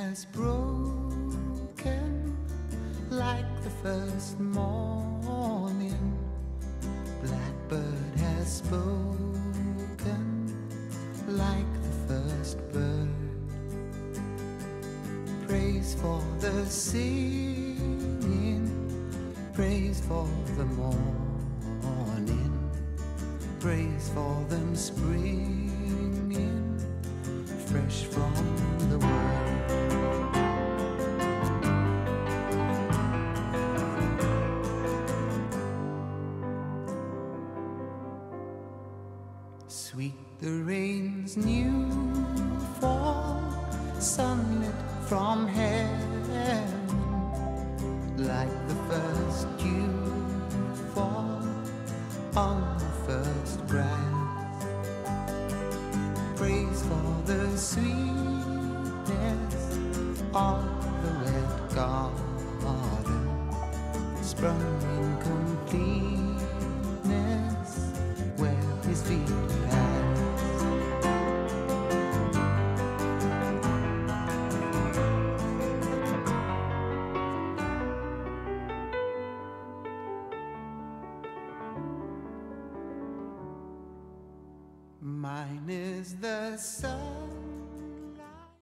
has broken like the first morning. Blackbird has spoken like the first bird. Praise for the singing, praise for the morning, praise for them springing fresh from the world. Sweet the rain's new fall, sunlit from heaven, like the first dew fall on the first grass. Praise for the sweetness of the red garden, sprung in completeness where his feet pass. Mine is the sun